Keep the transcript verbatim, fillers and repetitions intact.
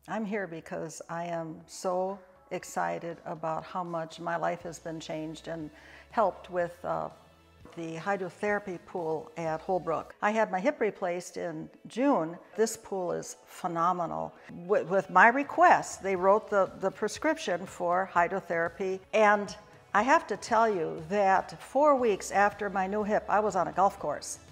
I'm here because I am so excited about how much my life has been changed and helped with uh, the hydrotherapy pool at Holbrook. I had my hip replaced in June. This pool is phenomenal. With, with my request, they wrote the, the prescription for hydrotherapy, and I have to tell you that four weeks after my new hip, I was on a golf course.